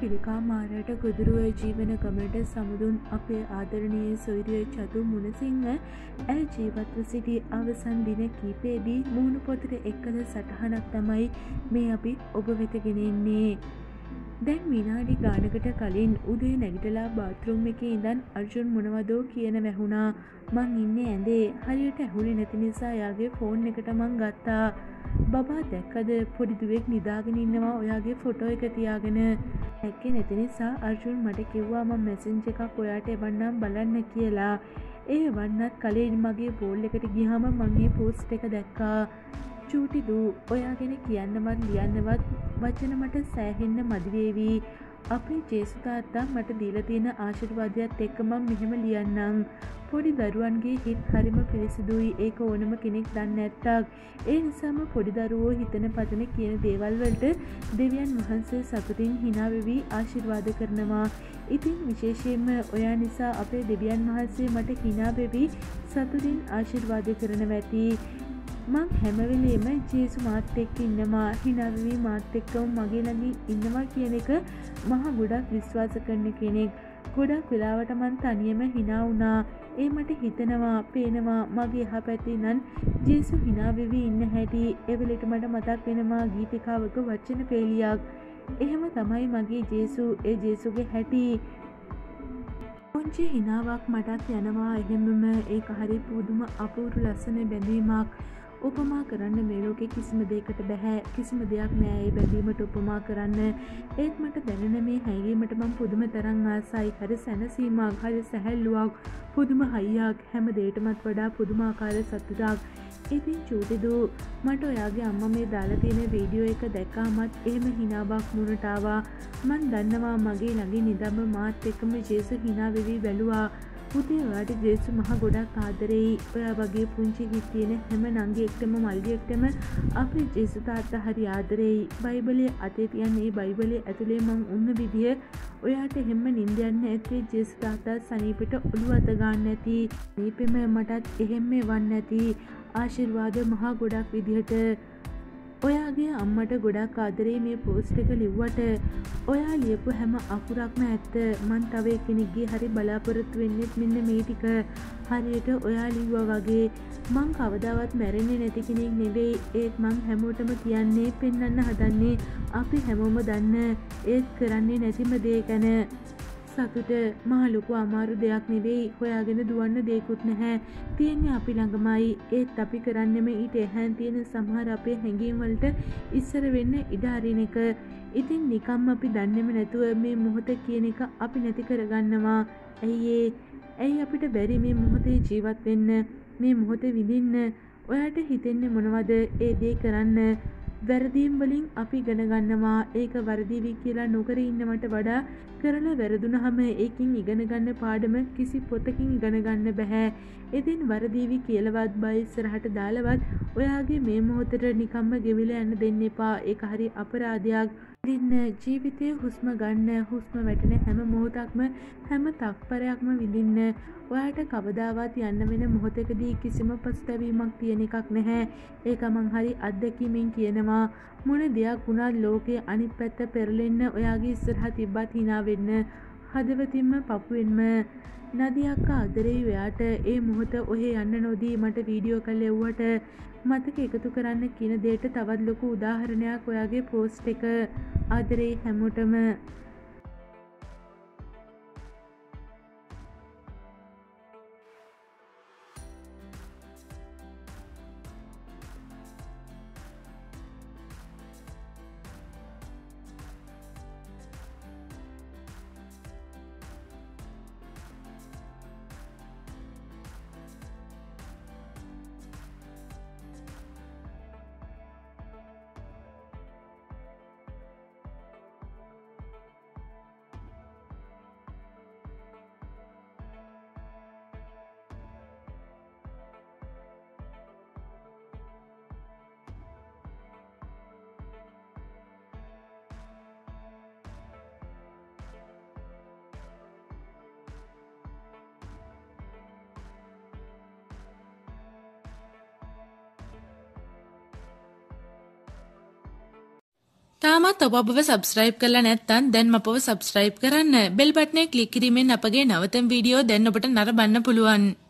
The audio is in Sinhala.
පිළිකා මාරයට ගොදුරුව ජීවන ගමනට සමුදුන් අපේ ආදරණීය සොයුරිය චතු මුණසිංහ ඇය ජීවත්ව සිටි අවසන් දින කීපයේදී මුහුණු පොතට එක්කල සටහනක් තමයි මේ අපි ඔබ වෙත ගෙන එන්නේ. දැන් විනාඩි ගානකට කලින් උදේ නැගිටලා බාත්රූම් එකේ ඉඳන් අර්ජුන් මොනවදෝ කියන වැහුණා. මං ඉන්නේ ඇඳේ. හරියට ඇහුනේ නැති නිසා එයාගේ ෆෝන් එකට මං ගත්තා. බබා දැක්කද පොඩි දුවෙක් නිදාගෙන ඉන්නවා ඔයාගේ ෆොටෝ එක තියාගෙන. දැක්කේ නැති නිසා අර්ජුන් මට කිව්වා මම මැසේජ් එකක් ඔයාට එවන්නම් බලන්න කියලා. ඒ වන්නත් කලින් මගේ බෝල් එකට ගියාම මම මේ පෝස්ට් එක දැක්කා. චූටි දූ ඔයා ගැන කියන්නවත් ලියන්නවත් වචන මට සෑහෙන්න මදි වේවි. අපේ ජේසු තාත්තා මට දීලා තියෙන ආශිර්වාදයත් එක්ක මම මෙහෙම ලියන්නම්. පොඩි දරුවන්ගේ හිත් හරිම පිරිසිදුයි. ඒක ඕනම කෙනෙක් දන්නේ නැත්තක්. ඒ නිසාම පොඩි දරුවෝ හිතන පතන කියන දේවල් වලට දෙවියන් වහන්සේ සතුටින් hina වෙවි ආශිර්වාද කරනවා. ඉතින් විශේෂයෙන්ම ඔයා නිසා අපේ දෙවියන් වහන්සේ මට hina වෙවි සතුටින් ආශිර්වාද කරනවා ඇති. මං හැම වෙලේම ජේසු මාත් එක්ක ඉන්නවා. hina වෙවි මාත් එක්කම මගේ ළඟින් ඉන්නවා කියන එක මහා ගොඩක් විශ්වාස කරන කෙනෙක්. ගොඩක් වෙලාවට මං තනියම hina වුණා. ඒ මට හිතෙනවා පේනවා මගේ යහපැත්තේ නම් ජේසු hina වෙවි ඉන්න හැටි. ඒ වෙලෙට මට මතක් වෙනවා ගීතිකාවක වචන පේලියක්. එහෙම තමයි මගේ ජේසු. ඒ ජේසුගේ හැටි. පුංචි හිනාවක් මටත් යනවා. එහෙමම ඒක හරි පුදුම අපූර්ව ලස්සන බැඳීමක්. උපමා කරන්න මේ ලෝකේ කිසිම දෙයකට බෑ. කිසිම දෙයක් නෑ ඒ බැඳීමට උපමා කරන්න. ඒත් මට දැනෙන මේ හැඟීමට මම පුදුම තරම් ආසයි. හරි සැනසීමක්, හරි සැහැල්ලුවක්, පුදුම හයියක්, හැම දෙයකටමත් වඩා පුදුමාකාර සතුටක්. ඉතින් චූටි දූ මට ඔයාගේ අම්මා මේ දාලා තියෙන වීඩියෝ එක දැක්කමත් එහෙම හිනාවක් මුණට ආවා. මන් දන්නවා මගේ ළඟින් ඉඳන්ම මාත් එක්කම ජේසු hina වෙවි බැලුවා. පුතේ ඔයාට ජේසු මහ ගොඩක් ආදරෙයි. ඔයා වගේ පුංචි හිත් තියෙන හැම නංගියෙක්ටම මල්ලියෙක්ටම අපේ ජේසු තාත්තා හරි ආදරෙයි. බයිබලයේ අතේ තියන මේ බයිබලයේ ඇතුලේ මං උන්න විදිය ඔයාට හැම නිින්ද යන්නේ ඇත්තේ ජේසු තාත්තා සනීපෙට ඔළුව අත ගන්න නැති. සනීපෙම මටත් එහෙම වන්න නැති. ආශිර්වාද මහා ගොඩක් විදිහට. ඔයාගේ අම්මට ගොඩක් ආදරේ මේ පෝස්ට් එක ලිව්වට ඔයා ලියපු හැම අකුරක්ම ඇත්ත. මං තව කෙනෙක්ගේ හරි බලාපොරොත්තු වෙන්නෙත් මෙන්න මේ ටික. හරියට ඔයා ලිව්වා වගේ මං කවදාවත් මැරෙන්නේ නැති කෙනෙක් නෙවෙයි. ඒත් මං හැමෝටම කියන්නේ පෙන්වන්න හදන්නේ අපි හැමෝම දන්න ඒත් කරන්නේ නැතිම දේ ගැන. සතුට මහ ලොකු අමාරු දෙයක් නෙවෙයි. හොයාගෙන දුවන්න දෙයක්වත් නැහැ. තියෙන්නේ අපි ළඟමයි. ඒත් අපි කරන්නෙම ඊට එහාන් තියෙන සමහර අපේ හැඟීම් වලට ඉස්සර වෙන්න ඉඩ අරින එක. ඉතින් නිකම්ම අපි දන්නේම නැතුව මේ මොහොත කියන එක අපි නැති කරගන්නවා. ඇයි අපිට බැරි මේ මොහොතේ ජීවත් වෙන්න, මේ මොහොතේ විඳින්න? ඔයාට හිතෙන්නේ මොනවද ඒ දේ කරන්න? වැරදීම් වලින් අපි ඉගෙන ගන්නවා. ඒක වරදීවි කියලා නොකර ඉන්නවට වඩා කරලා වැරදුනහම ඒකින් ඉගෙන ගන්න පාඩම කිසි පොතකින් ඉගෙන ගන්න බෑ. ඉතින් වරදීවි කියලාවත් බය ඉස්සරහට දාලවත් ඔයාගේ මේ මොහොතට නිකම්ම ගෙවිලා යන්න දෙන්න එපා. ඒක හරි අපරාධයක්. විඳින්න ජීවිතයේ හුස්ම ගන්න, හුස්ම වැටෙන හැම මොහොතක්ම හැම තත්පරයක්ම විඳින්න. ඔයාට කවදාවත් යන්න වෙන මොහොතකදී කිසිම පසුතැවීමක් තියෙන එකක් නැහැ. ඒක මං හරි අත්දැකීමෙන් කියනවා. මොන දෙයක් වුණත් ලෝකේ අනිත් පැත්ත පෙරලෙන්න ඔයාගේ ඉස්සරහ තිබ්බත් hina වෙන්න. හදවතින්ම පපුවෙන්ම. නදියක්ක ආදරෙයි ඔයාට. ඒ මොහොත ඔහේ යන්න නොදී මට වීඩියෝ කල් එව්වට මතක එකතු කරන්න කියන දෙයට තවත් ලොකු උදාහරණයක් ඔයාගේ පෝස්ට් එක. ආදරෙයි හැමෝටම. තාමත් ඔබ අපව සබස්ක්‍රයිබ් කරලා නැත්නම් දැන් අපව සබස්ක්‍රයිබ් කරන්න. බෙල් බටනේ ක්ලික් කිරීමෙන් අපගේ නවතම වීඩියෝ දැන් ඔබට නරඹන්න පුළුවන්.